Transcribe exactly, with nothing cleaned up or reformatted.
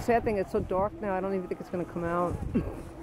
sad thing, it's so dark now, I don't even think it's going to come out.